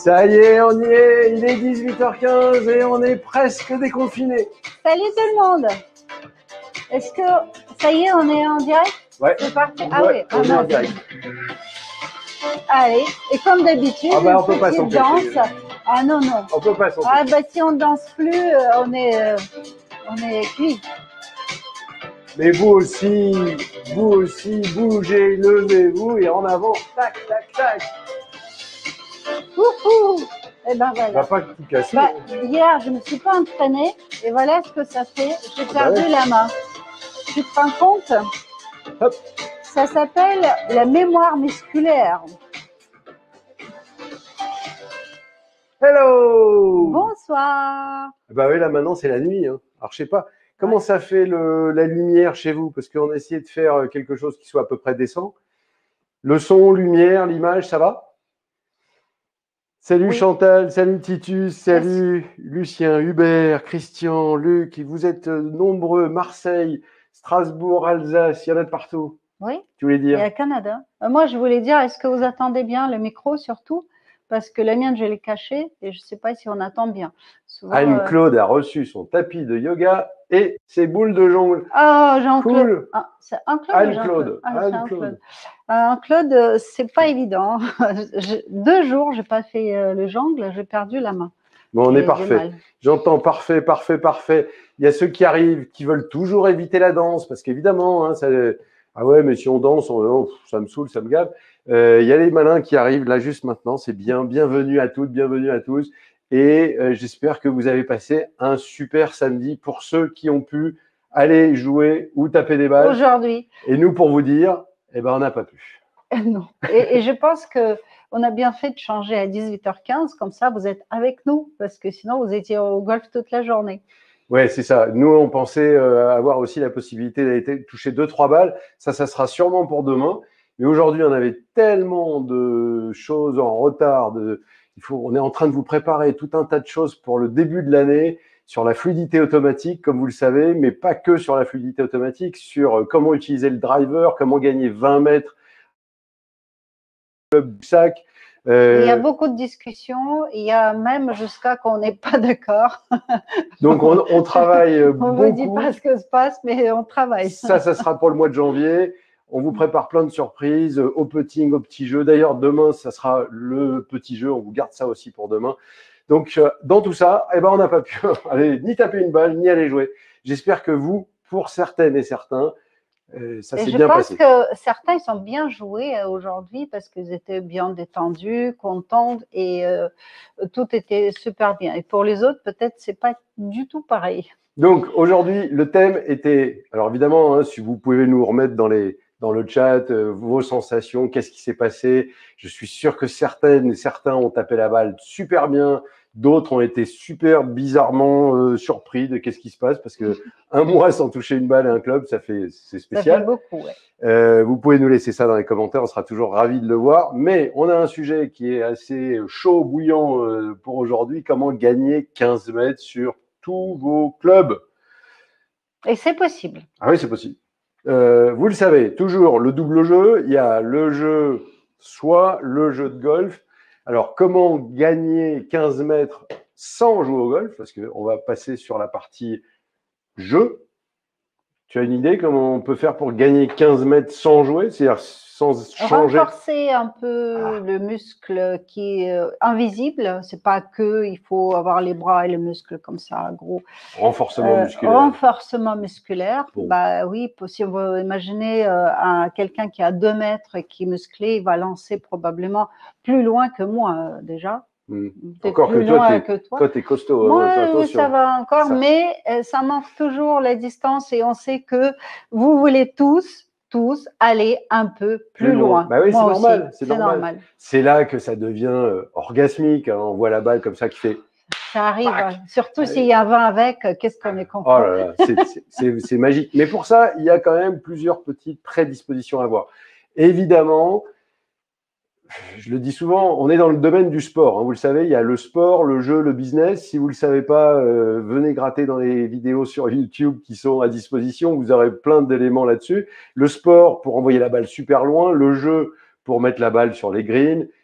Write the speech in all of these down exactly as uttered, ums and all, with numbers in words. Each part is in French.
Ça y est, on y est, il est dix-huit heures quinze et on est presque déconfinés. Salut tout le monde. Est-ce que, ça y est, on est en direct? Ouais. C'est parti. Ah Ouais, oui, on est ah en non. direct. Allez, et comme d'habitude, Ah bah, on une peut pas petite s'empêcher. danse. Ah non, non. On peut pas s'en Ah bah si on danse plus, euh, on est, euh, on est cuit. Mais vous aussi, vous aussi, bougez, levez-vous et en avant, tac, tac, tac. Wouhou. Et ben On va voilà. pas tout casser. Bah, hier, je me suis pas entraînée et voilà ce que ça fait. J'ai bah perdu ouais. la main. Tu te rends compte? Hop. Ça s'appelle la mémoire musculaire. Hello. Bonsoir. Bah oui, là maintenant c'est la nuit. Hein. Alors je sais pas, comment Ouais. ça fait le, la lumière chez vous? Parce qu'on a essayé de faire quelque chose qui soit à peu près décent. Le son, lumière, l'image, ça va? Salut Oui. Chantal, salut Titus, salut Lucien, Hubert, Christian, Luc, vous êtes nombreux, Marseille, Strasbourg, Alsace, il y en a de partout. Oui. Tu voulais Et dire? à Canada. Euh, moi, je voulais dire, est-ce que vous attendez bien le micro surtout? Parce que la mienne, je l'ai caché et je sais pas si on attend bien. Souvent, euh, Anne-Claude a reçu son tapis de yoga et ses boules de jongle. Oh, Jean-Claude. Cool. Ah, c'est Anne-Claude ou Jean-Claude? Anne-Claude, Ah, c'est Anne-Claude. Anne-Claude. Euh, Anne-Claude, euh, c'est pas évident. Je- deux jours, j'ai pas fait euh, le jongle, j'ai perdu la main. Bon, on Et est j'ai parfait. mal. J'entends parfait, parfait, parfait. Il y a ceux qui arrivent, qui veulent toujours éviter la danse, parce qu'évidemment, hein, ça, ah ouais, mais si on danse, on, oh, ça me saoule, ça me gave. Euh, il y a les malins qui arrivent là juste maintenant. C'est bien, bienvenue à toutes, bienvenue à tous. Et euh, j'espère que vous avez passé un super samedi pour ceux qui ont pu aller jouer ou taper des balles. Aujourd'hui. Et nous, pour vous dire, eh ben, on n'a pas pu. Non. Et, et je pense que on a bien fait de changer à dix-huit heures quinze, comme ça vous êtes avec nous, parce que sinon vous étiez au golf toute la journée. Ouais, c'est ça. Nous, on pensait euh, avoir aussi la possibilité d'aller toucher deux, trois balles. Ça, ça sera sûrement pour demain. Mais aujourd'hui, on avait tellement de choses en retard. De, il faut, on est en train de vous préparer tout un tas de choses pour le début de l'année sur la fluidité automatique, comme vous le savez, mais pas que sur la fluidité automatique, sur euh, comment utiliser le driver, comment gagner vingt mètres club du sac. Euh, il y a Euh, beaucoup de discussions, il y a même jusqu'à qu'on n'est pas d'accord. donc, on, on travaille On beaucoup. ne vous dit pas ce que se passe, mais on travaille. Ça, ça sera pour le mois de janvier. On vous prépare plein de surprises au putting, au petit jeu. D'ailleurs, demain, ça sera le petit jeu. On vous garde ça aussi pour demain. Donc, dans tout ça, eh ben, on n'a pas pu aller ni taper une balle, ni aller jouer. J'espère que vous, pour certaines et certains, euh, ça s'est bien passé. Je pense que certains, ils sont bien joués euh, aujourd'hui parce qu'ils étaient bien détendus, contents et euh, tout était super bien. Et pour les autres, peut-être, c'est pas du tout pareil. Donc, aujourd'hui, le thème était, alors évidemment, hein, si vous pouvez nous remettre dans les, dans le chat euh, vos sensations, qu'est-ce qui s'est passé. Je suis sûr que certaines et certains ont tapé la balle super bien, d'autres ont été super bizarrement euh, surpris de qu'est-ce qui se passe, parce que un mois sans toucher une balle à un club, ça fait, c'est spécial. Ça fait beaucoup, ouais. Euh, vous pouvez nous laisser ça dans les commentaires, on sera toujours ravis de le voir. Mais on a un sujet qui est assez chaud, bouillant euh, pour aujourd'hui, comment gagner quinze mètres sur tous vos clubs. Et c'est possible. Ah oui, c'est possible. Euh, vous le savez, toujours le double jeu, il y a le jeu, soit le jeu de golf. Alors, comment gagner quinze mètres sans jouer au golf? Parce qu'on va passer sur la partie jeu. Tu as une idée comment on peut faire pour gagner quinze mètres sans jouer, c'est-à-dire sans changer? Renforcer un peu ah. le muscle qui est invisible. C'est pas que il faut avoir les bras et le muscle comme ça, gros. Renforcement euh, musculaire. Renforcement musculaire. Bon. Bah oui, si on veut imaginer euh, quelqu'un qui a deux mètres et qui est musclé, il va lancer probablement plus loin que moi euh, déjà. Mmh. Encore plus que toi, loin es, que toi. Toi, tu es costaud. Moi, hein, ça va encore, ça... mais euh, ça manque toujours la distance et on sait que vous voulez tous, tous aller un peu plus, plus loin. loin. Bah oui, c'est normal. C'est normal. normal. C'est là que ça devient euh, orgasmique. Hein. On voit la balle comme ça qui fait. Ça arrive, hein. Surtout s'il y a vingt avec, qu'est-ce qu'on est content. Oh là là, c'est magique. Mais pour ça, il y a quand même plusieurs petites prédispositions à avoir. Évidemment, je le dis souvent, on est dans le domaine du sport. Hein, vous le savez, il y a le sport, le jeu, le business. Si vous ne le savez pas, euh, venez gratter dans les vidéos sur YouTube qui sont à disposition. Vous aurez plein d'éléments là-dessus. Le sport pour envoyer la balle super loin, le jeu pour mettre la balle sur les greens,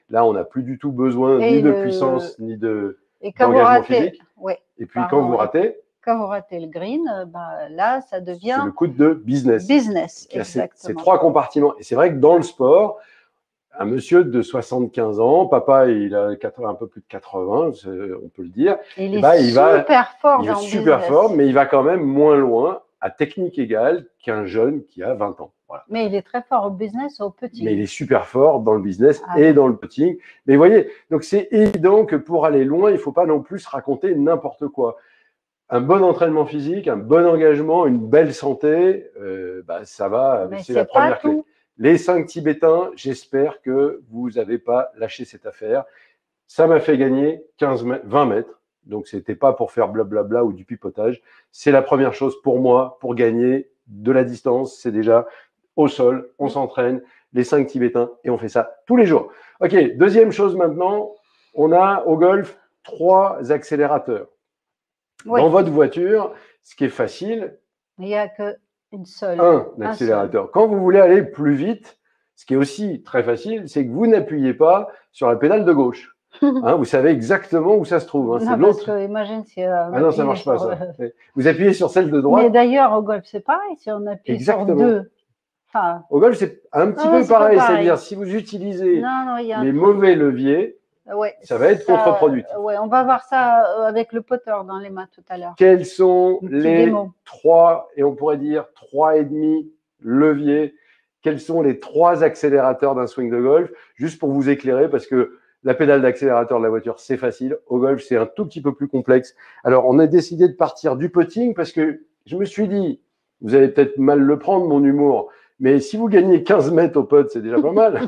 Là, on n'a plus du tout besoin Et ni de le- puissance, ni de Et quand vous d'engagement ratez, physique. ouais, Et puis, pardon, quand vous ouais. ratez, quand vous ratez le green, euh, bah, là, ça c'est devient le coup de business. business. Il y a ces, Exactement. ces trois compartiments. Et c'est vrai que dans le sport, un monsieur de soixante-quinze ans, papa, il a un peu plus de quatre-vingts, on peut le dire. Il Et est bah, il va, super fort il est dans le super business. fort, mais il va quand même moins loin, à technique égale, qu'un jeune qui a vingt ans. Voilà. Mais il est très fort au business, au petit. Mais il est super fort dans le business Ah et oui. dans le putting. Mais vous voyez, donc c'est évident que pour aller loin, il ne faut pas non plus se raconter n'importe quoi. Un bon entraînement physique, un bon engagement, une belle santé, euh, bah, ça va, Mais c'est la c'est pas première clé. tout. Les cinq Tibétains, j'espère que vous n'avez pas lâché cette affaire. Ça m'a fait gagner quinze, vingt mètres. Donc, ce n'était pas pour faire blablabla ou du pipotage. C'est la première chose pour moi, pour gagner de la distance. C'est déjà au sol, on s'entraîne, les cinq Tibétains, et on fait ça tous les jours. OK, deuxième chose maintenant, on a au golf trois accélérateurs. Oui. Dans votre voiture, ce qui est facile, Il n'y a qu'une seule. un Un accélérateur. seul. Quand vous voulez aller plus vite, ce qui est aussi très facile, c'est que vous n'appuyez pas sur la pédale de gauche. Hein, vous savez exactement où ça se trouve. Hein, c'est Non, parce l'autre. que imagine si euh, on Ah non, ça appuyait marche pas sur, ça. euh, Vous appuyez sur celle de Mais droite. d'ailleurs, au golf, c'est pareil. Si on appuie Exactement. sur deux. Enfin, Au golf, c'est un petit non, peu c'est pas pareil. pareil. C'est-à-dire, si vous utilisez non, non, il y a un les truc. mauvais leviers, Ouais, ça va être contre-productif. Ouais, on va voir ça euh, avec le putter dans les mains tout à l'heure. Quels sont Une petite les démo. trois, et on pourrait dire trois et demi leviers, quels sont les trois accélérateurs d'un swing de golf, juste pour vous éclairer, parce que la pédale d'accélérateur de la voiture, c'est facile. Au golf, c'est un tout petit peu plus complexe. Alors, on a décidé de partir du putting parce que je me suis dit, vous allez peut-être mal le prendre, mon humour, mais si vous gagnez quinze mètres au putt, c'est déjà pas mal.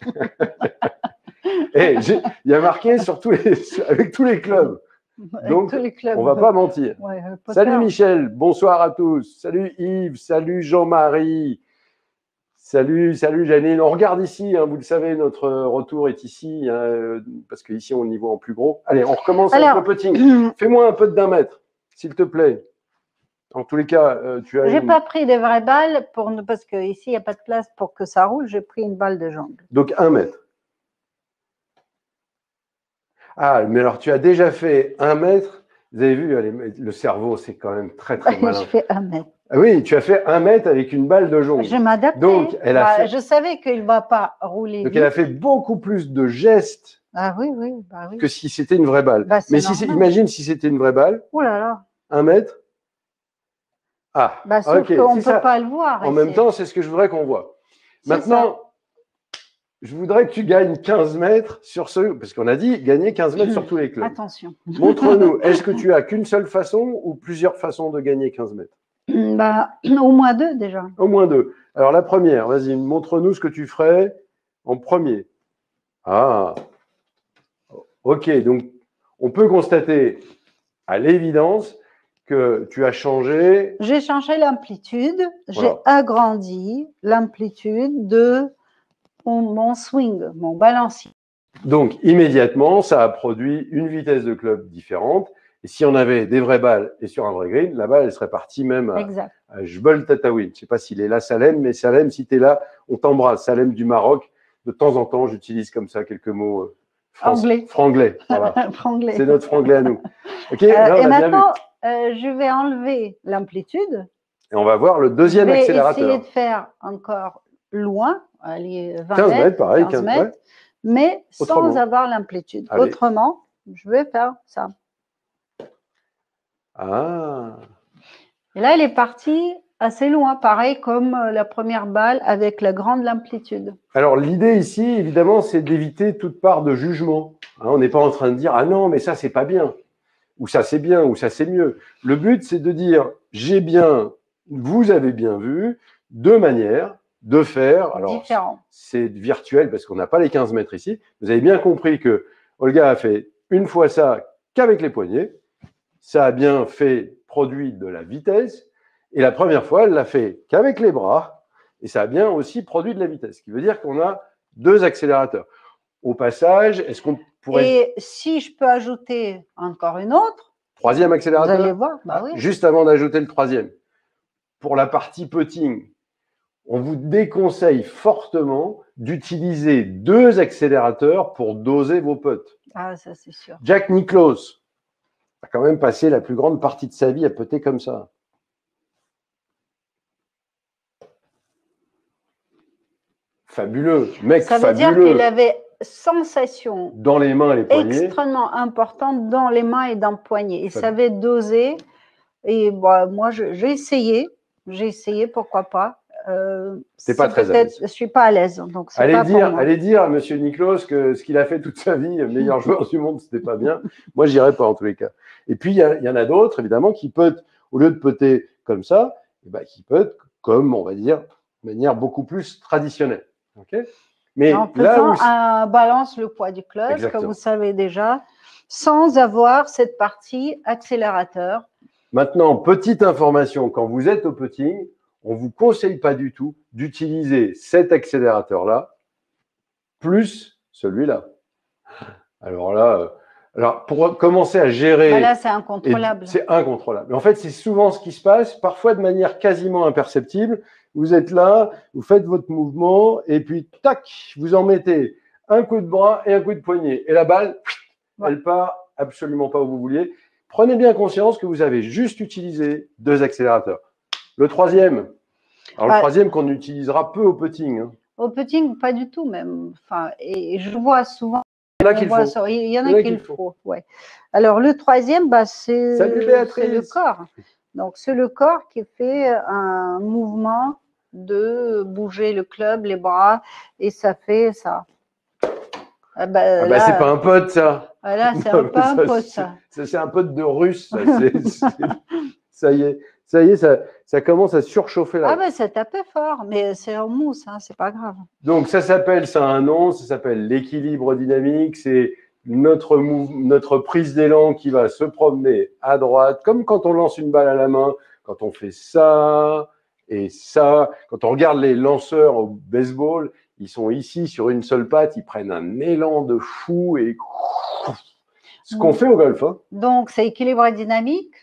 Et il y a marqué sur tous les, avec tous les clubs. Donc, tous les clubs. on va pas mentir. Ouais, Salut Michel, bonsoir à tous. Salut Yves, salut Jean-Marie. Salut, salut Janine. On regarde ici, hein, vous le savez, notre retour est ici, hein, parce qu'ici on y voit en plus gros. Allez, on recommence Alors, avec le putting. Fais-moi un putt d'un mètre, s'il te plaît. En tous les cas, euh, tu as. J'ai une... pas pris des vraies balles pour ne... parce qu'ici il n'y a pas de place pour que ça roule. J'ai pris une balle de jongle. Donc un mètre. Ah, mais alors tu as déjà fait un mètre. Vous avez vu, allez, le cerveau, c'est quand même très très malin. Je fais un mètre. Ah oui, tu as fait un mètre avec une balle de jongle. Je m'adapte. Donc, elle a bah, fait... Je savais qu'il ne va pas rouler. Donc, vite. elle a fait beaucoup plus de gestes ah, oui, oui, bah, oui. que si c'était une vraie balle. Bah, mais si imagine si c'était une vraie balle. Oh là là. Un mètre. Ah, bah, sauf okay. qu'on ne peut ça. pas le voir. En ici. même temps, c'est ce que je voudrais qu'on voit. Maintenant, ça. je voudrais que tu gagnes quinze mètres sur ce... Parce qu'on a dit gagner quinze mètres sur tous les clubs. Attention. Montre-nous, est-ce que tu as qu'une seule façon ou plusieurs façons de gagner quinze mètres? Bah, au moins deux déjà. Au moins deux. Alors la première, vas-y, montre-nous ce que tu ferais en premier. Ah, ok, donc on peut constater à l'évidence que tu as changé. J'ai changé l'amplitude, Voilà. j'ai agrandi l'amplitude de mon swing, mon balancier. Donc immédiatement, ça a produit une vitesse de club différente. Et si on avait des vraies balles et sur un vrai green, la balle, elle serait partie même à, à Jebel Tataouine. Je ne sais pas s'il est là, Salem, mais Salem, si tu es là, on t'embrasse. Salem du Maroc. De temps en temps, j'utilise comme ça quelques mots euh, anglais. franglais. Voilà. C'est notre franglais à nous. Okay, euh, là, et maintenant, euh, je vais enlever l'amplitude. Et on va voir le deuxième je vais accélérateur. essayer de faire encore loin, aller vingt quinze mètres, mètres, pareil, quinze quinze mètres, ouais. mais Autrement. sans avoir l'amplitude. Allez. Autrement, je vais faire ça. Ah. Et là, elle est partie assez loin, pareil comme la première balle avec la grande amplitude. Alors, l'idée ici, évidemment, c'est d'éviter toute part de jugement. Hein, on n'est pas en train de dire « Ah non, mais ça, c'est pas bien » ou « ça, c'est bien » ou « ça, c'est mieux ». Le but, c'est de dire « J'ai bien, vous avez bien vu, deux manières de faire. » Alors, c'est virtuel parce qu'on n'a pas les quinze mètres ici. Vous avez bien compris que Olga a fait une fois ça qu'avec les poignets. Ça a bien fait produit de la vitesse. Et la première fois, elle l'a fait qu'avec les bras. Et ça a bien aussi produit de la vitesse. Ce qui veut dire qu'on a deux accélérateurs. Au passage, est-ce qu'on pourrait... Et si je peux ajouter encore une autre... Troisième accélérateur. Vous allez voir, bah oui. Juste avant d'ajouter le troisième. Pour la partie putting, on vous déconseille fortement d'utiliser deux accélérateurs pour doser vos putts. Ah, ça c'est sûr. Jack Nicklaus a quand même passé la plus grande partie de sa vie à putter comme ça. Fabuleux, mec ça veut fabuleux. dire qu'il avait sensation dans les mains et les poignets. Extrêmement importante dans les mains et dans le poignet. Il Fabuleux. savait doser. Et bah, moi, j'ai essayé. J'ai essayé, pourquoi pas. Euh, c'est pas très à l'aise. Je suis pas à l'aise. Donc allez, pas dire, allez dire à M. Nicklaus que ce qu'il a fait toute sa vie, le meilleur joueur du monde, c'était pas bien. Moi, je n'irais pas en tous les cas. Et puis, il y, y en a d'autres, évidemment, qui puttent, au lieu de putter comme ça, eh ben, qui puttent comme, on va dire, de manière beaucoup plus traditionnelle. Okay, mais en faisant où... un balance le poids du club, Exactement. que vous savez déjà, sans avoir cette partie accélérateur. Maintenant, petite information, quand vous êtes au putting, on ne vous conseille pas du tout d'utiliser cet accélérateur-là plus celui-là. Alors là, euh, alors pour commencer à gérer… Bah là, c'est incontrôlable. C'est incontrôlable. Mais en fait, c'est souvent ce qui se passe, parfois de manière quasiment imperceptible. Vous êtes là, vous faites votre mouvement, et puis, tac, vous en mettez un coup de bras et un coup de poignet. Et la balle, ouais. elle part absolument pas où vous vouliez. Prenez bien conscience que vous avez juste utilisé deux accélérateurs. Le troisième, alors ouais. le troisième qu'on utilisera peu au putting. Hein. Au putting, pas du tout même. Enfin, et je vois souvent… Il y en a qui le font. Ça, il y en a, a qui le font, ouais. Alors, le troisième, bah, c'est le corps. Donc, c'est le corps qui fait un mouvement de bouger le club, les bras, et ça fait ça. Ah bah, ah bah c'est pas un pote, ça. Ah là, c'est un, pas un pote, ça. C'est un pote de russe, ça. C est, c est, ça y est, ça y est, ça, ça commence à surchauffer là. Ah bah, ça tapait fort, mais c'est en mousse, hein, c'est pas grave. Donc, ça s'appelle, ça a un nom, ça s'appelle l'équilibre dynamique. C'est notre, notre prise d'élan qui va se promener à droite, comme quand on lance une balle à la main, quand on fait ça et ça. Quand on regarde les lanceurs au baseball, ils sont ici sur une seule patte, ils prennent un élan de fou et ce qu'on fait au golf. Hein. Donc, c'est équilibre dynamique,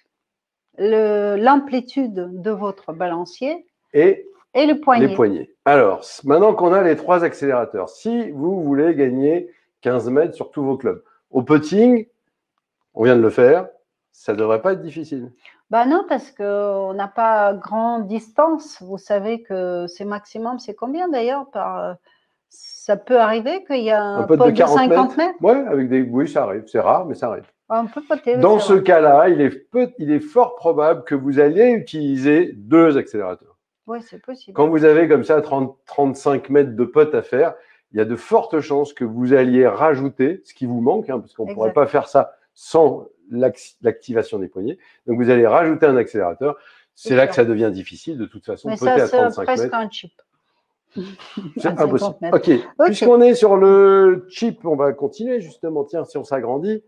l'amplitude de votre balancier et, et le poignet. les poignets. Alors, maintenant qu'on a les trois accélérateurs, si vous voulez gagner quinze mètres sur tous vos clubs, au putting, on vient de le faire, ça ne devrait pas être difficile. Ben non, parce qu'on n'a pas grande distance. Vous savez que c'est maximum, c'est combien d'ailleurs par… Ça peut arriver qu'il y a un, un pot de, de cinquante mètres. Ouais, avec des… oui, ça arrive. C'est rare, mais ça arrive. On peut poter, Dans ce cas-là, il est, peu... il est fort probable que vous alliez utiliser deux accélérateurs. Oui, c'est possible. Quand vous avez comme ça trente à trente-cinq mètres de putt à faire, il y a de fortes chances que vous alliez rajouter ce qui vous manque, hein, parce qu'on ne pourrait pas faire ça sans l'activation des poignets. Donc, vous allez rajouter un accélérateur. C'est là sûr. que ça devient difficile, de toute façon. Mais ça, c'est presque un chip. C'est impossible. Ok. okay. Puisqu'on est sur le chip, on va continuer justement. Tiens, si on s'agrandit.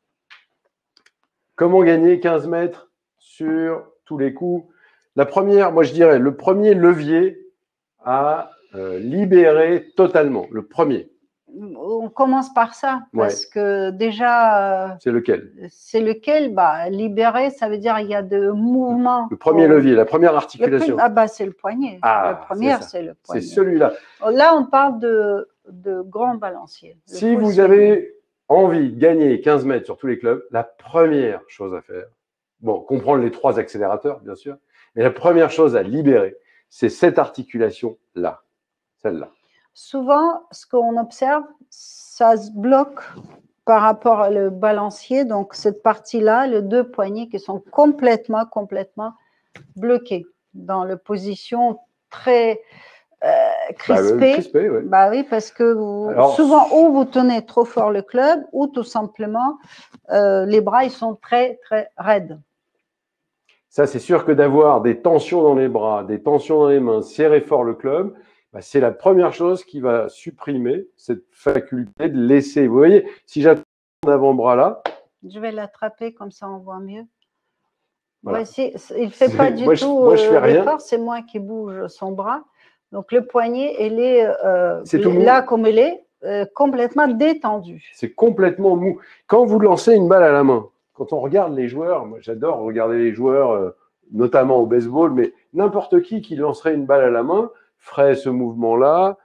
Comment gagner quinze mètres sur tous les coups? La première, moi je dirais, le premier levier à euh, libérer totalement. Le premier. On commence par ça, parce ouais. que déjà… Euh, c'est lequel? C'est lequel? Bah, libérer, ça veut dire il y a de mouvements. Le premier au... levier, la première articulation. Le, ah bah c'est le poignet. Ah, la première, c'est le poignet. C'est celui-là. Là, on parle de, de grand balancier. Si vous seul. avez envie de gagner quinze mètres sur tous les clubs, la première chose à faire, bon, comprendre les trois accélérateurs, bien sûr, mais la première chose à libérer, c'est cette articulation-là, celle-là. Souvent, ce qu'on observe, ça se bloque par rapport au balancier. Donc, cette partie-là, les deux poignets qui sont complètement, complètement bloqués dans la position très euh, crispée. Bah, crispé, ouais. Bah oui, parce que vous, Alors, souvent, ou vous tenez trop fort le club, ou tout simplement, euh, les bras, ils sont très, très raides. Ça, c'est sûr que d'avoir des tensions dans les bras, des tensions dans les mains, serrer fort le club, bah, c'est la première chose qui va supprimer cette faculté de laisser. Vous voyez, si j'attends mon avant-bras là… Je vais l'attraper, comme ça on voit mieux. Voilà. Voici, il ne fait pas du moi, tout je, moi, je fais rien. l'effort, c'est moi qui bouge son bras. Donc le poignet, il est, euh, est tout là comme il est, euh, complètement détendu. C'est complètement mou. Quand vous lancez une balle à la main, quand on regarde les joueurs, moi j'adore regarder les joueurs, euh, notamment au baseball, mais n'importe qui qui lancerait une balle à la main ferait ce mouvement-là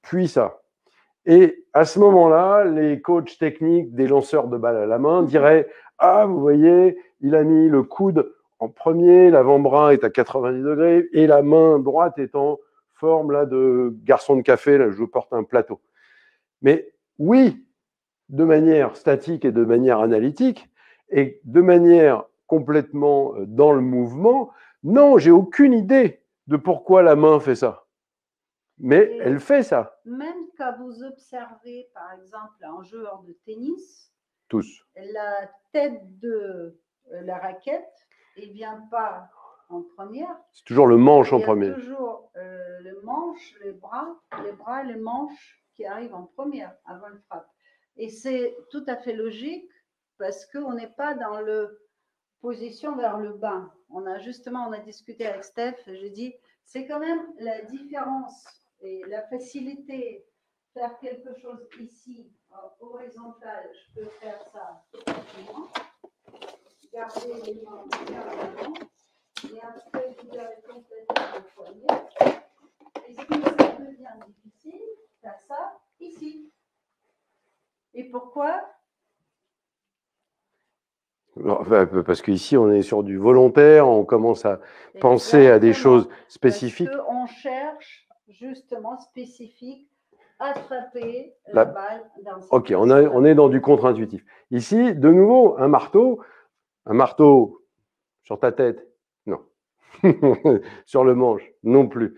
puis ça. Et à ce moment-là, les coachs techniques des lanceurs de balles à la main diraient « Ah, vous voyez, il a mis le coude en premier, l'avant-bras est à quatre-vingt-dix degrés et la main droite est en forme là, de garçon de café, là, je porte un plateau. » Mais oui, de manière statique et de manière analytique, et de manière complètement dans le mouvement, non, j'ai aucune idée de pourquoi la main fait ça. Mais et elle fait ça. Même quand vous observez, par exemple, un joueur de tennis, tous, la tête de la raquette, il ne vient pas en première. C'est toujours le manche il en y a premier. toujours euh, le manche, les bras, les bras, les manches qui arrivent en première avant le frappe. Et c'est tout à fait logique parce qu'on n'est pas dans le position vers le bas. On a justement, on a discuté avec Steph, j'ai dit, c'est quand même la différence et la facilité. Faire quelque chose ici, horizontal, je peux faire ça facilement. Garder les mains vers l'avant. Et après, vous avez complètement le poignet. Et si ça devient difficile, faire ça ici. Et pourquoi? Parce qu'ici, on est sur du volontaire, on commence à penser Exactement. à des choses spécifiques. Parce qu'on cherche justement spécifique, attraper la, la balle dans cette Ok, on, a, on est dans du contre-intuitif. Ici, de nouveau, un marteau, un marteau sur ta tête, non. Sur le manche, non plus.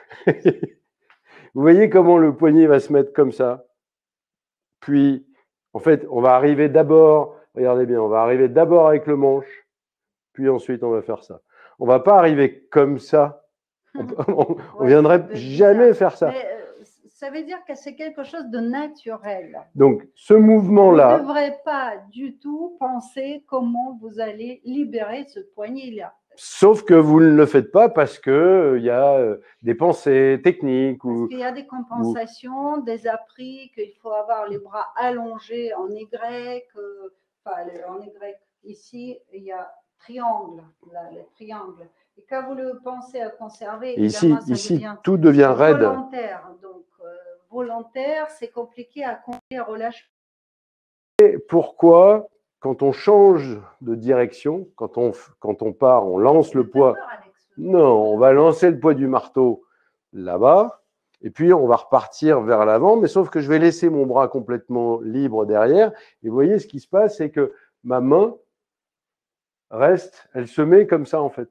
Vous voyez comment le poignet va se mettre comme ça. Puis, en fait, on va arriver d'abord, regardez bien, on va arriver d'abord avec le manche, puis ensuite on va faire ça. On ne va pas arriver comme ça. On ne ouais, viendrait jamais faire ça. Mais, euh, ça veut dire que c'est quelque chose de naturel. Donc, ce mouvement-là… Vous ne devrez pas du tout penser comment vous allez libérer ce poignet-là. Sauf que vous ne le faites pas parce qu'il euh, y a euh, des pensées techniques. Parce ou qu'il y a des compensations, ou... des appris, qu'il faut avoir les bras allongés en Y, euh, enfin en Y. Ici, il y a triangle, là, le triangle. Et quand vous le pensez à conserver, ici, ça ici devient tout devient raide. Volontaire. Donc, euh, volontaire, c'est compliqué à compter, à relâcher. Et pourquoi, quand on change de direction, quand on, quand on part, on lance le poids. Non, on va lancer le poids du marteau là-bas, et puis on va repartir vers l'avant, mais sauf que je vais laisser mon bras complètement libre derrière. Et vous voyez, ce qui se passe, c'est que ma main reste, elle se met comme ça en fait.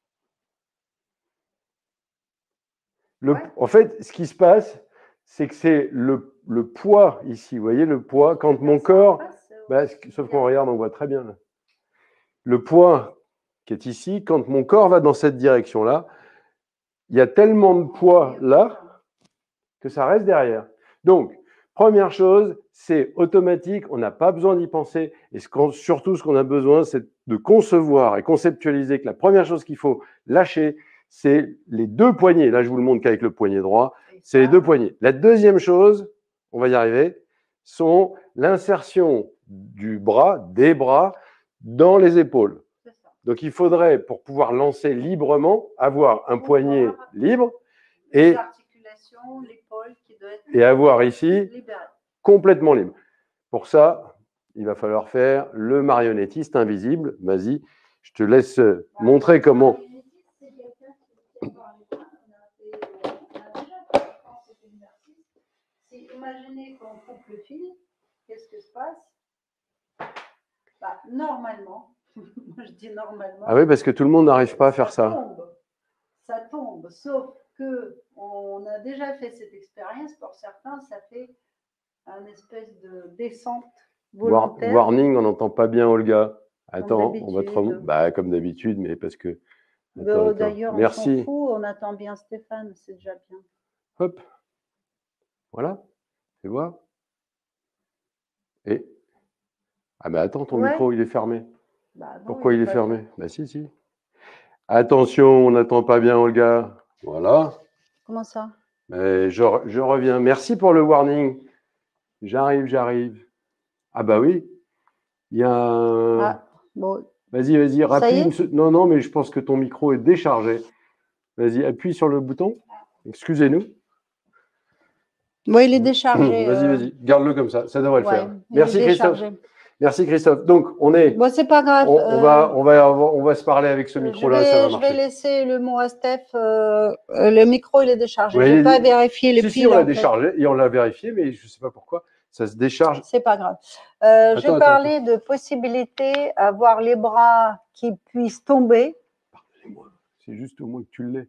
Le, ouais. En fait, ce qui se passe, c'est que c'est le, le poids ici. Vous voyez le poids, quand mon corps… Bah, sauf qu'on regarde, on voit très bien. Là. Le poids qui est ici, quand mon corps va dans cette direction-là, il y a tellement de poids là que ça reste derrière. Donc, première chose, c'est automatique, on n'a pas besoin d'y penser. Et ce surtout, ce qu'on a besoin, c'est de concevoir et conceptualiser que la première chose qu'il faut lâcher, c'est les deux poignets. Là, je vous le montre qu'avec le poignet droit, c'est les deux poignets. La deuxième chose, on va y arriver, sont l'insertion du bras, des bras, dans les épaules. Donc, il faudrait, pour pouvoir lancer librement, avoir un poignet libre et, et avoir ici complètement libre. Pour ça, il va falloir faire le marionnettiste invisible. Vas-y, je te laisse montrer comment… Imaginez qu'on coupe le fil, qu'est-ce qui se passe? Bah, normalement, moi je dis normalement. Ah oui, parce que tout le monde n'arrive pas à faire ça. Ça tombe, ça tombe, sauf que on a déjà fait cette expérience. Pour certains, ça fait un espèce de descente volontaire. Warning, on n'entend pas bien Olga. Attends, on va te remonter. Bah, comme d'habitude, mais parce que. D'ailleurs, on s'en fout, on attend bien Stéphane, c'est déjà bien. Hop. Voilà. Tu vois? Et. Ah, mais attends, ton ouais. micro, il est fermé. Bah non, Pourquoi il est, il est fermé? Fait. Bah, si, si. Attention, on n'attend pas bien Olga. Voilà. Comment ça? Mais je, je reviens. Merci pour le warning. J'arrive, j'arrive. Ah, bah oui. Il y a un. Ah, bon. Vas-y, vas-y, rapide. Non, non, mais je pense que ton micro est déchargé. Vas-y, appuie sur le bouton. Excusez-nous. Oui, il est déchargé. Vas-y, euh, vas-y, garde-le comme ça, ça devrait le ouais, faire. il Merci est Christophe. déchargé. Merci Christophe. Donc, on est, Bon, c'est pas grave. on, on euh, va, on va, avoir- on va se parler avec ce je micro-là, ça va vais, je vais marcher. laisser le mot à Steph. euh, euh, le micro, il est déchargé. Oui, Je il n'ai est- pas vérifié les Si, piles. si, on l'a en fait. déchargé et on l'a vérifié, mais je ne sais pas pourquoi. Ça se décharge. C'est pas grave. Euh, Attends, je attends, parlais de possibilité avoir les bras qui puissent tomber. Pardonnez-moi, c'est juste au moins que tu l'aies.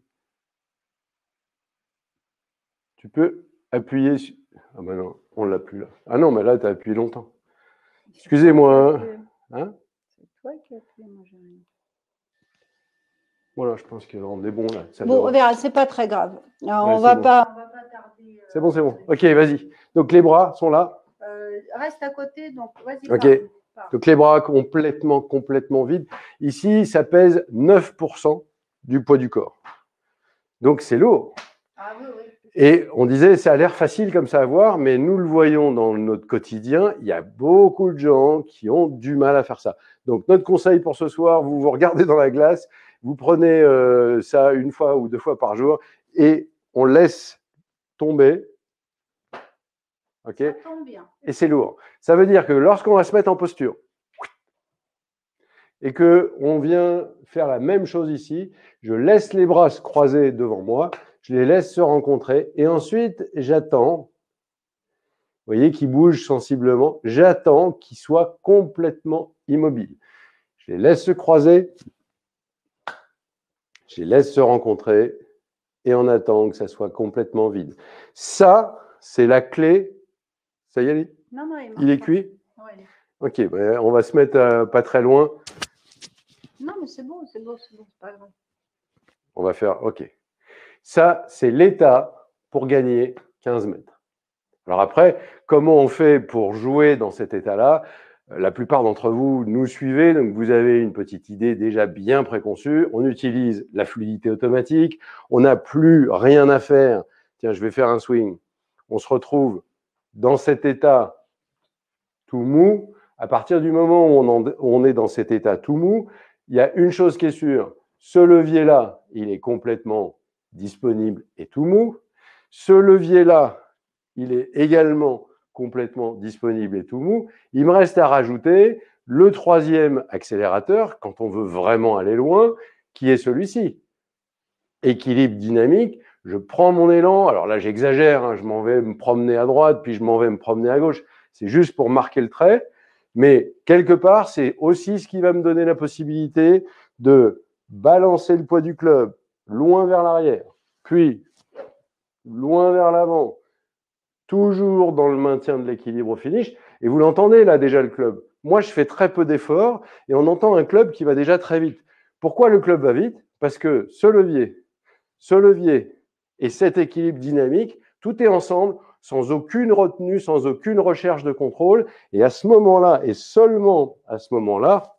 Tu peux appuyer sur... Ah ben non, on l'a plus là. Ah non, mais là, tu as appuyé longtemps. Excusez-moi. Hein? C'est toi qui as appuyé, moi j'ai rien. Voilà, je pense qu'on est bon là. Ça Bon, devrait- on verra, c'est pas très grave. Alors, Ouais, on c'est va bon. pas, on va pas tarder. euh, C'est bon, c'est bon. Ok, vas-y. Donc les bras sont là. euh, reste à côté, donc vas-y. Ok. parle, parle. Donc les bras complètement, complètement vides. Ici, ça pèse neuf pour cent du poids du corps. Donc c'est lourd. Ah oui, oui. Et on disait, ça a l'air facile comme ça à voir, mais nous le voyons dans notre quotidien, il y a beaucoup de gens qui ont du mal à faire ça. Donc notre conseil pour ce soir, vous vous regardez dans la glace, vous prenez euh, ça une fois ou deux fois par jour et on laisse tomber. Ok. Ça tombe bien. Et c'est lourd. Ça veut dire que lorsqu'on va se mettre en posture et qu'on vient faire la même chose ici, je laisse les bras se croiser devant moi, je les laisse se rencontrer et ensuite j'attends. Vous voyez qu'ils bougent sensiblement. J'attends qu'ils soient complètement immobiles. Je les laisse se croiser, je les laisse se rencontrer et on attend que ça soit complètement vide. Ça, c'est la clé. Ça y est, Non, non, il, il est cuit? Ouais, il est... Ok, ben on va se mettre euh, pas très loin. Non, mais c'est bon, c'est bon, c'est bon, c'est pas grave. On va faire, ok. Ça, c'est l'état pour gagner quinze mètres. Alors après, comment on fait pour jouer dans cet état-là? La plupart d'entre vous nous suivez, donc vous avez une petite idée déjà bien préconçue. On utilise la fluidité automatique. On n'a plus rien à faire. Tiens, je vais faire un swing. On se retrouve dans cet état tout mou. À partir du moment où on, en, où on est dans cet état tout mou, il y a une chose qui est sûre. Ce levier-là, il est complètement disponible et tout mou. Ce levier-là, il est également complètement disponible et tout mou. Il me reste à rajouter le troisième accélérateur, quand on veut vraiment aller loin, qui est celui-ci. Équilibre dynamique, je prends mon élan, alors là j'exagère, hein, je m'en vais me promener à droite, puis je m'en vais me promener à gauche, c'est juste pour marquer le trait, mais quelque part, c'est aussi ce qui va me donner la possibilité de balancer le poids du club loin vers l'arrière, puis loin vers l'avant, toujours dans le maintien de l'équilibre au finish. Et vous l'entendez là déjà le club. Moi, je fais très peu d'efforts et on entend un club qui va déjà très vite. Pourquoi le club va vite? Parce que ce levier, ce levier et cet équilibre dynamique, tout est ensemble, sans aucune retenue, sans aucune recherche de contrôle. Et à ce moment-là, et seulement à ce moment-là,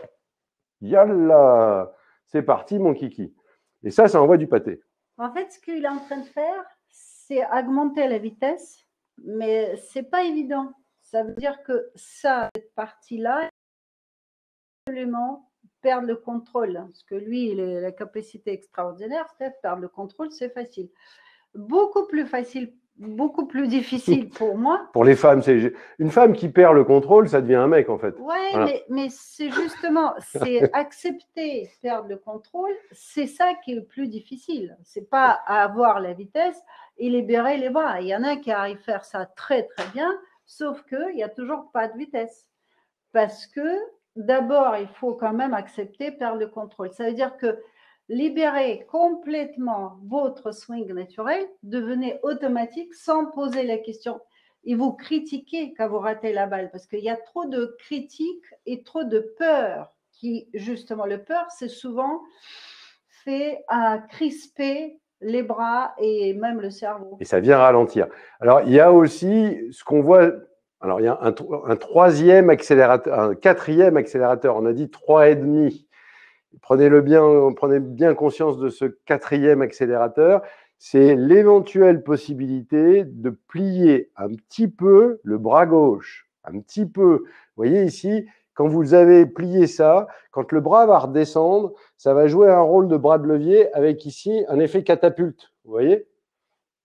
yalla, c'est parti mon kiki. Et ça, ça envoie du pâté. En fait, ce qu'il est en train de faire, c'est augmenter la vitesse, mais c'est pas évident. Ça veut dire que ça, cette partie-là, absolument perdre le contrôle. Parce que lui, il a la capacité extraordinaire, Steph, perdre le contrôle, c'est facile. Beaucoup plus facile, beaucoup plus difficile pour moi. Pour les femmes, c'est une femme qui perd le contrôle, ça devient un mec en fait. Oui, Voilà. mais, mais c'est justement, c'est accepter perdre le contrôle, c'est ça qui est le plus difficile. C'est pas avoir la vitesse et libérer les bras. Il y en a qui arrivent à faire ça très très bien, sauf qu'il n'y a toujours pas de vitesse. Parce que d'abord, il faut quand même accepter perdre le contrôle. Ça veut dire que libérer complètement votre swing naturel devenait automatique sans poser la question. Et vous critiquez quand vous ratez la balle parce qu'il y a trop de critiques et trop de peur qui, justement, le peur, c'est souvent fait à crisper les bras et même le cerveau. Et ça vient ralentir. Alors, il y a aussi ce qu'on voit. Alors, il y a un, un troisième accélérateur, un quatrième accélérateur. On a dit trois et demi. Prenez-le bien, prenez bien conscience de ce quatrième accélérateur. C'est l'éventuelle possibilité de plier un petit peu le bras gauche. Un petit peu. Vous voyez ici, quand vous avez plié ça, quand le bras va redescendre, ça va jouer un rôle de bras de levier avec ici un effet catapulte. Vous voyez ?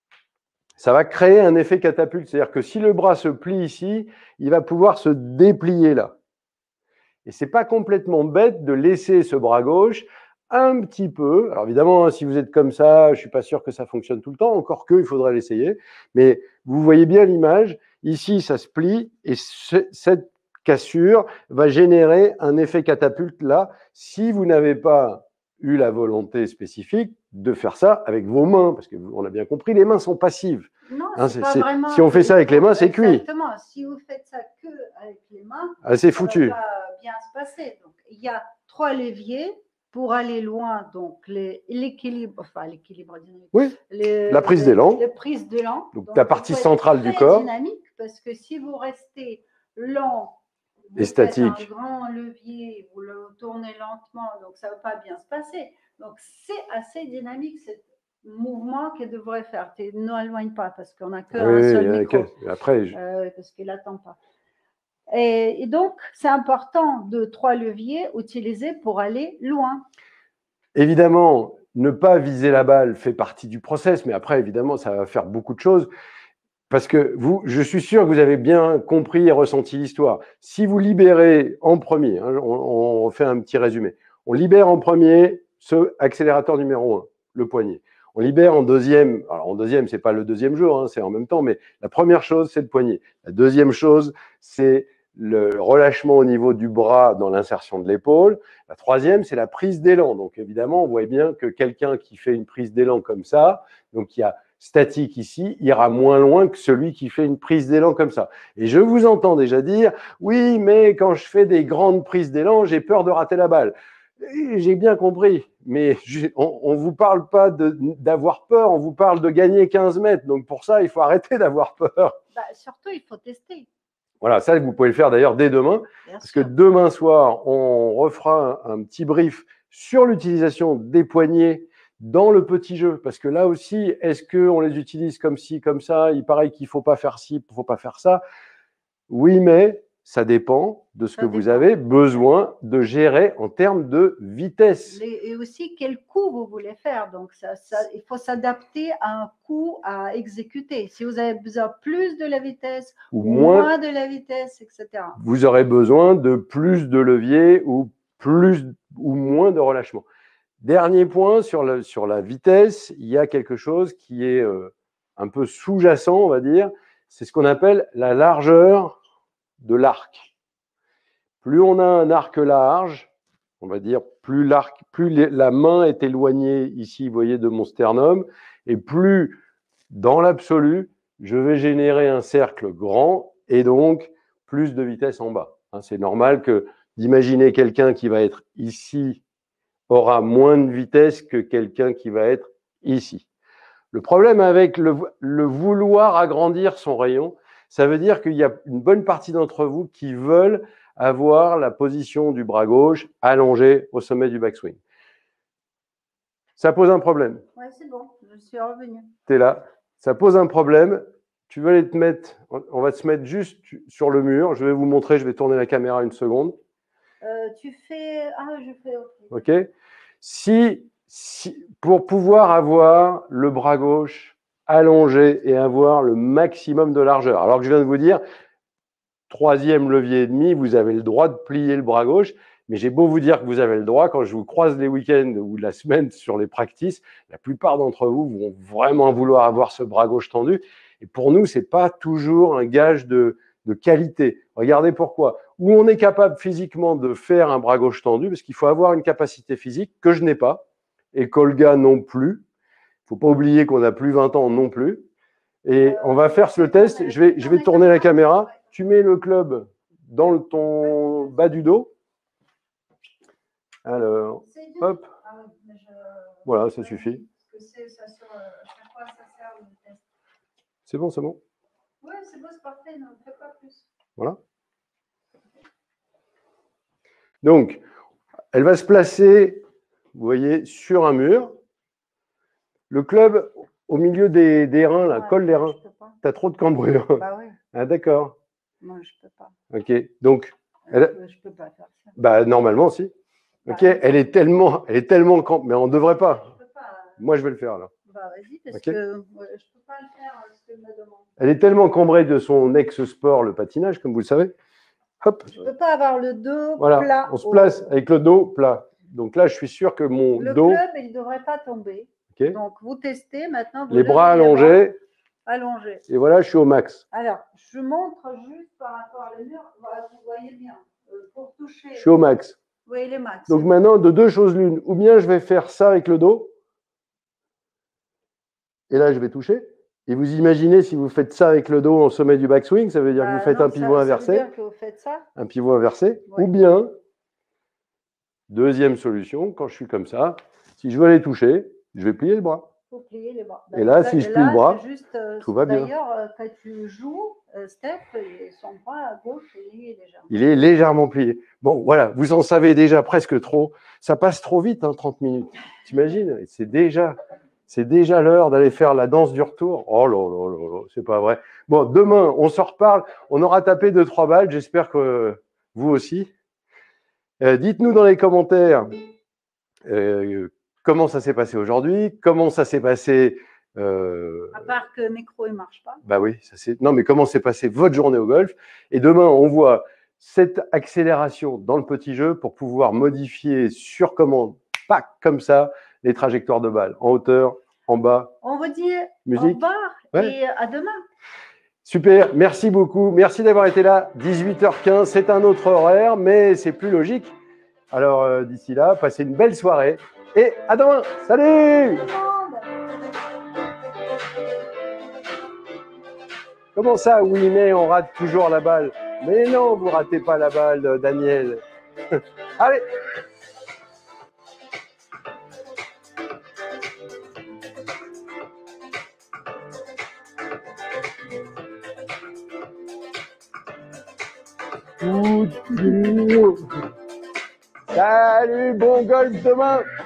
ça va créer un effet catapulte. C'est-à-dire que si le bras se plie ici, il va pouvoir se déplier là. Et ce n'est pas complètement bête de laisser ce bras gauche un petit peu. Alors évidemment, si vous êtes comme ça, je ne suis pas sûr que ça fonctionne tout le temps, encore que, il faudrait l'essayer. Mais vous voyez bien l'image. Ici, ça se plie et ce, cette cassure va générer un effet catapulte là, si vous n'avez pas eu la volonté spécifique de faire ça avec vos mains, parce qu'on a bien compris, les mains sont passives. Non, hein, c'est pas vraiment si on fait ça avec les mains, c'est cuit. Exactement. Si vous faites ça que avec les mains, ah, c'est ça foutu. va pas bien se passer. Donc, il y a trois leviers pour aller loin. Donc, l'équilibre, enfin l'équilibre dynamique. Oui. Les, la prise d'élan. La prise d'élan. Donc, donc, la partie centrale du corps. Dynamique, parce que si vous restez lent, vous et statique. faites un grand levier, vous le tournez lentement, donc ça ne va pas bien se passer. Donc, c'est assez dynamique, cette mouvement qu'elle devrait faire. Tu n'éloigne pas parce qu'on n'a qu'un oui, seul micro. Que, après, je... euh, parce qu'il n'attend pas. Et, et donc, c'est important de trois leviers utilisés pour aller loin. Évidemment, ne pas viser la balle fait partie du process, mais après, évidemment, ça va faire beaucoup de choses. Parce que vous, je suis sûr que vous avez bien compris et ressenti l'histoire. Si vous libérez en premier, hein, on, on fait un petit résumé, on libère en premier ce accélérateur numéro un, le poignet. On libère en deuxième, alors en deuxième, c'est pas le deuxième jour, hein, c'est en même temps, mais la première chose, c'est le poignet. La deuxième chose, c'est le relâchement au niveau du bras dans l'insertion de l'épaule. La troisième, c'est la prise d'élan. Donc évidemment, on voit bien que quelqu'un qui fait une prise d'élan comme ça, donc il y a statique ici, ira moins loin que celui qui fait une prise d'élan comme ça. Et je vous entends déjà dire, oui, mais quand je fais des grandes prises d'élan, j'ai peur de rater la balle. J'ai bien compris, mais on ne vous parle pas d'avoir peur, on vous parle de gagner quinze mètres. Donc pour ça, il faut arrêter d'avoir peur. Bah, surtout, il faut tester. Voilà, ça, vous pouvez le faire d'ailleurs dès demain, bien parce sûr. Que demain soir, on refera un, un petit brief sur l'utilisation des poignets dans le petit jeu. Parce que là aussi, est-ce qu'on les utilise comme ci, comme ça? Il paraît qu'il ne faut pas faire ci, il ne faut pas faire ça. Oui, mais ça dépend de ce ça que dépend. Vous avez besoin de gérer en termes de vitesse. Et aussi, quel coup vous voulez faire. Donc, ça, ça, il faut s'adapter à un coup à exécuter. Si vous avez besoin plus de la vitesse ou moins, moins de la vitesse, et cetera. Vous aurez besoin de plus de levier ou, plus, ou moins de relâchement. Dernier point, sur, le, sur la vitesse, il y a quelque chose qui est euh, un peu sous-jacent, on va dire. C'est ce qu'on appelle la largeur de l'arc. Plus on a un arc large, on va dire, plus, l'arc, plus la main est éloignée ici, vous voyez, de mon sternum, et plus, dans l'absolu, je vais générer un cercle grand et donc plus de vitesse en bas. C'est normal que d'imaginer quelqu'un qui va être ici aura moins de vitesse que quelqu'un qui va être ici. Le problème avec le, le vouloir agrandir son rayon, ça veut dire qu'il y a une bonne partie d'entre vous qui veulent avoir la position du bras gauche allongée au sommet du backswing. Ça pose un problème. Oui, c'est bon, je suis revenu. Tu es là. Ça pose un problème. Tu veux aller te mettre, on va se mettre juste sur le mur. Je vais vous montrer, je vais tourner la caméra une seconde. Euh, tu fais... Ah, je fais... OK. Si, si, pour pouvoir avoir le bras gauche allongé et avoir le maximum de largeur, alors que je viens de vous dire, troisième levier et demi, vous avez le droit de plier le bras gauche, mais j'ai beau vous dire que vous avez le droit, quand je vous croise les week-ends ou la semaine sur les practices, la plupart d'entre vous vont vraiment vouloir avoir ce bras gauche tendu. Et pour nous, ce n'est pas toujours un gage de, de qualité. Regardez pourquoi. Où on est capable physiquement de faire un bras gauche tendu, parce qu'il faut avoir une capacité physique que je n'ai pas, et qu'Olga non plus. Il ne faut pas oublier qu'on n'a plus vingt ans non plus. Et on va faire ce test. Je vais, je vais tourner la caméra. Tu mets le club dans le, ton bas du dos. Alors, hop. Voilà, ça suffit. C'est bon, c'est bon. Oui, c'est bon, c'est parfait. Ne fais pas plus. Voilà. Donc, elle va se placer, vous voyez, sur un mur. Le club au milieu des, des reins, là, ouais, colle les reins. Tu as trop de cambrure. Bah oui. Ah, d'accord. Moi, je peux pas. Ok, donc. Elle... Je peux pas faire ça. Bah, normalement, si. Ok, bah, elle est tellement, elle est tellement camp, mais on ne devrait pas. Je peux pas. Moi, je vais le faire, là. Bah, vas-y, parce Ok. que ouais, je ne peux pas le faire ce qu'elle me demande. Elle est tellement cambrée de son ex-sport, le patinage, comme vous le savez. Hop. Je ne peux pas avoir le dos Voilà, plat. on se au- place avec le dos plat. Donc là, je suis sûr que mon Le dos, club, il ne devrait pas tomber. ok, Donc, vous testez maintenant. Vous les bras levez les bras allongés, allongés. et voilà, je suis au max. Alors, je montre juste par rapport à le mur. Voilà, vous voyez bien. Euh, pour toucher. Je suis au max. Vous voyez les max. Donc maintenant, de deux choses l'une. Ou bien je vais faire ça avec le dos, et là, je vais toucher. Et vous imaginez, si vous faites ça avec le dos au sommet du backswing, ça veut dire Bah, que vous faites non, un pivot ça, inversé. Ça veut dire que vous faites ça. Un pivot inversé. Ouais. Ou bien, deuxième solution, quand je suis comme ça, si je veux aller toucher, je vais plier le bras. Il faut plier les bras. Et là, si je plie le bras, juste, euh, tout va bien. D'ailleurs, euh, quand tu joues, euh, Steph, son bras à gauche, il est légèrement. Il est légèrement plié. Bon, voilà, vous en savez déjà presque trop. Ça passe trop vite, hein, trente minutes. T'imagines? C'est déjà, c'est déjà l'heure d'aller faire la danse du retour. Oh là là là là, c'est pas vrai. Bon, demain, on s'en reparle. On aura tapé deux, trois balles. J'espère que vous aussi. Euh, dites-nous dans les commentaires euh, comment ça s'est passé aujourd'hui, comment ça s'est passé. Euh, à part que le micro ne marche pas. Bah oui, ça c'est. Non, mais comment s'est passée votre journée au golf? Et demain, on voit cette accélération dans le petit jeu pour pouvoir modifier sur commande, pack, comme ça, les trajectoires de balles, en hauteur, en bas. On vous dit musique. au revoir Ouais. et à demain. Super, merci beaucoup. Merci d'avoir été là. dix-huit heures quinze, c'est un autre horaire, mais c'est plus logique. Alors, euh, d'ici là, passez une belle soirée et à demain. Salut! Comment ça, oui, mais on rate toujours la balle? Mais non, vous ratez pas la balle, Daniel. Allez! Salut, bon golf demain!